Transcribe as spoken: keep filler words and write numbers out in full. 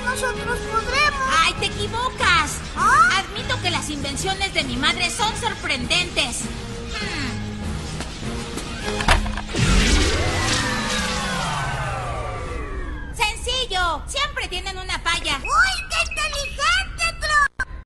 nosotros podremos. ¡Ay, te equivocas! ¿Ah? Admito que las invenciones de mi madre son sorprendentes. Hmm. ¡Sencillo! Siempre tienen una falla. ¡Uy!